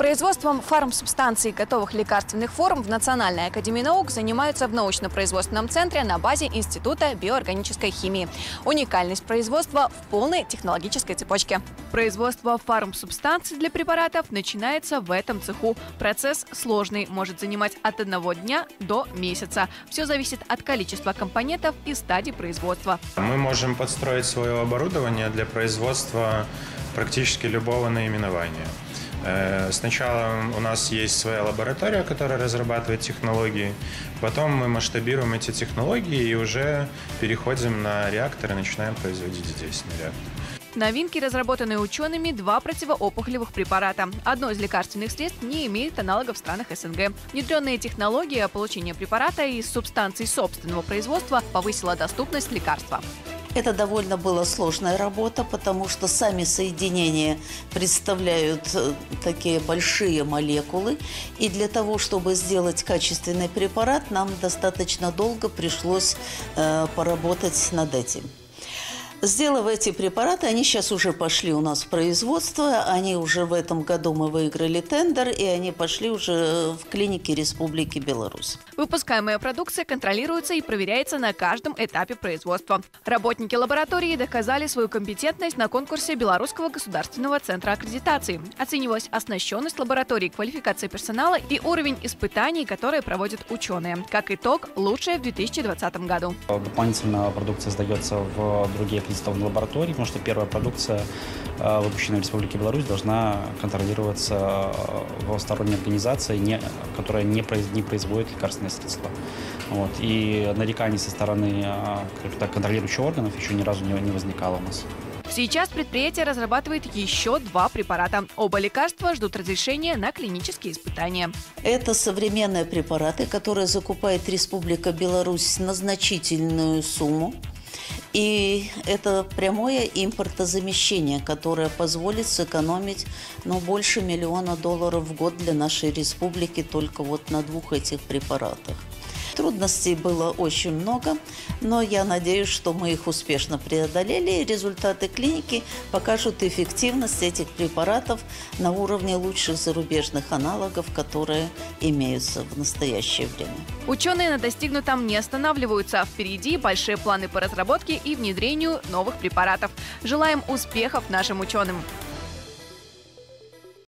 Производством фармсубстанций и готовых лекарственных форм в Национальной академии наук занимаются в научно-производственном центре на базе Института биоорганической химии. Уникальность производства в полной технологической цепочке. Производство фармсубстанций для препаратов начинается в этом цеху. Процесс сложный, может занимать от 1 дня до месяца. Все зависит от количества компонентов и стадий производства. Мы можем подстроить свое оборудование для производства практически любого наименования. Сначала у нас есть своя лаборатория, которая разрабатывает технологии. Потом мы масштабируем эти технологии и уже переходим на реакторы и начинаем производить здесь на реакторе. Новинки, разработанные учеными, 2 противоопухолевых препарата. Одно из лекарственных средств не имеет аналогов в странах СНГ. Внедренные технологии получения препарата из субстанций собственного производства повысила доступность лекарства. Это довольно была сложная работа, потому что сами соединения представляют такие большие молекулы. И для того, чтобы сделать качественный препарат, нам достаточно долго пришлось поработать над этим. Сделав эти препараты, они сейчас уже пошли у нас в производство, они уже в этом году мы выиграли тендер, и они пошли уже в клинике Республики Беларусь. Выпускаемая продукция контролируется и проверяется на каждом этапе производства. Работники лаборатории доказали свою компетентность на конкурсе Белорусского государственного центра аккредитации. Оценивалась оснащенность лаборатории, квалификация персонала и уровень испытаний, которые проводят ученые. Как итог, лучшее в 2020 году. Дополнительно продукция сдается в другие аккредитованные лаборатории, потому что первая продукция, выпущенная в Республике Беларусь, должна контролироваться в сторонней организации, которая не производит лекарственные средства. Вот. И нареканий со стороны контролирующих органов еще ни разу не возникало у нас. Сейчас предприятие разрабатывает еще 2 препарата. Оба лекарства ждут разрешения на клинические испытания. Это современные препараты, которые закупает Республика Беларусь на значительную сумму. И это прямое импортозамещение, которое позволит сэкономить больше $1 миллиона в год для нашей республики только вот на 2 этих препаратах. Трудностей было очень много, но я надеюсь, что мы их успешно преодолели, и результаты клиники покажут эффективность этих препаратов на уровне лучших зарубежных аналогов, которые имеются в настоящее время. Ученые на достигнутом не останавливаются. Впереди большие планы по разработке и внедрению новых препаратов. Желаем успехов нашим ученым!